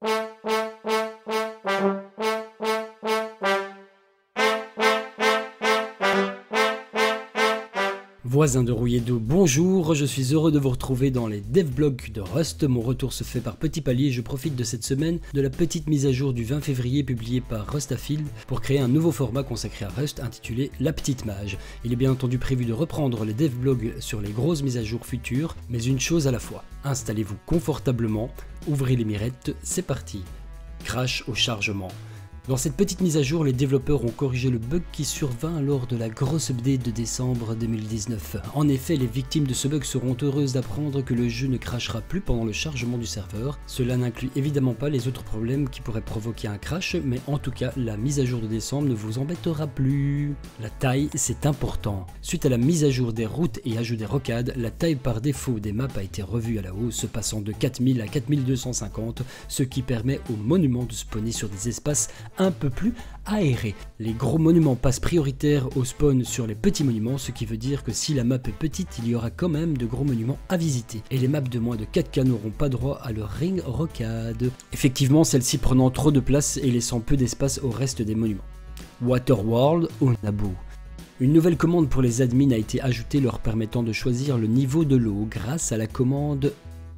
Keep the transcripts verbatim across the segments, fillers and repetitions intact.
Voisins de Rouillet-d'eau, bonjour, je suis heureux de vous retrouver dans les devblogs de Rust. Mon retour se fait par petits paliers et je profite de cette semaine de la petite mise à jour du vingt février publiée par Rustafield pour créer un nouveau format consacré à Rust intitulé La Petite Mage. Il est bien entendu prévu de reprendre les devblogs sur les grosses mises à jour futures, mais une chose à la fois. Installez-vous confortablement, ouvrez les mirettes, c'est parti. Crash au chargement. Dans cette petite mise à jour, les développeurs ont corrigé le bug qui survint lors de la grosse update de décembre deux mille dix-neuf. En effet, les victimes de ce bug seront heureuses d'apprendre que le jeu ne crashera plus pendant le chargement du serveur. Cela n'inclut évidemment pas les autres problèmes qui pourraient provoquer un crash, mais en tout cas, la mise à jour de décembre ne vous embêtera plus. La taille, c'est important. Suite à la mise à jour des routes et ajout des rocades, la taille par défaut des maps a été revue à la hausse, passant de quatre mille à quatre mille deux cent cinquante, ce qui permet aux monuments de spawner sur des espaces un peu plus aérés. Les gros monuments passent prioritaire au spawn sur les petits monuments, ce qui veut dire que si la map est petite, il y aura quand même de gros monuments à visiter. Et les maps de moins de quatre K n'auront pas droit à leur ring rocade. Effectivement, celle-ci prenant trop de place et laissant peu d'espace au reste des monuments. Waterworld au Naboo. Une nouvelle commande pour les admins a été ajoutée leur permettant de choisir le niveau de l'eau grâce à la commande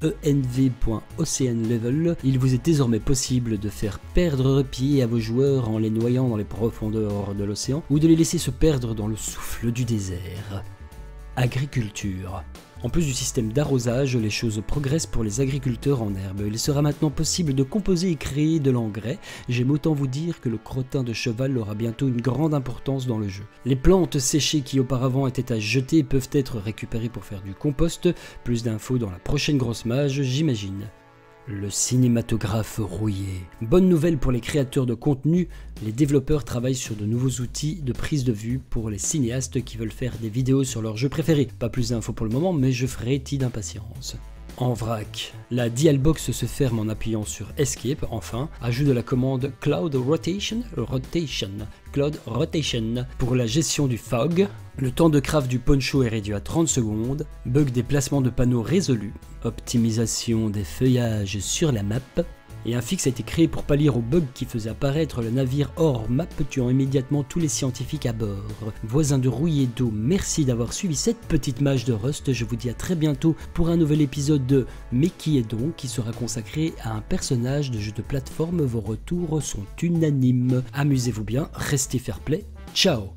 env.oceanlevel. Il vous est désormais possible de faire perdre pied à vos joueurs en les noyant dans les profondeurs de l'océan ou de les laisser se perdre dans le souffle du désert. Agriculture. En plus du système d'arrosage, les choses progressent pour les agriculteurs en herbe. Il sera maintenant possible de composer et créer de l'engrais. J'aime autant vous dire que le crottin de cheval aura bientôt une grande importance dans le jeu. Les plantes séchées qui auparavant étaient à jeter peuvent être récupérées pour faire du compost. Plus d'infos dans la prochaine grosse mage, j'imagine. Le cinématographe rouillé. Bonne nouvelle pour les créateurs de contenu, les développeurs travaillent sur de nouveaux outils de prise de vue pour les cinéastes qui veulent faire des vidéos sur leur jeu préféré. Pas plus d'infos pour le moment, mais je frétille d'impatience. En vrac, la Dialbox se ferme en appuyant sur Escape, enfin, ajout de la commande Cloud Rotation, Rotation, Cloud Rotation pour la gestion du fog. Le temps de craft du poncho est réduit à trente secondes, bug des placements de panneaux résolu, optimisation des feuillages sur la map, et un fixe a été créé pour pallier au bug qui faisait apparaître le navire hors map tuant immédiatement tous les scientifiques à bord. Voisins de Rouillet-d'eau, merci d'avoir suivi cette petite mage de Rust, je vous dis à très bientôt pour un nouvel épisode de Mais qui est donc qui sera consacré à un personnage de jeu de plateforme, vos retours sont unanimes. Amusez-vous bien, restez fair play, ciao.